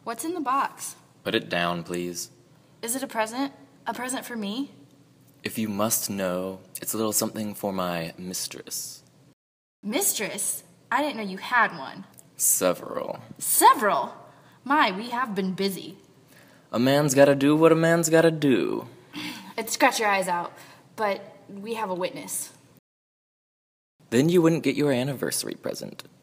What's in the box? Put it down, please. Is it a present? A present for me? If you must know, it's a little something for my mistress. Mistress? I didn't know you had one. Several. Several? My, we have been busy. A man's gotta do what a man's gotta do. It'd scratch your eyes out, but we have a witness. Then you wouldn't get your anniversary present.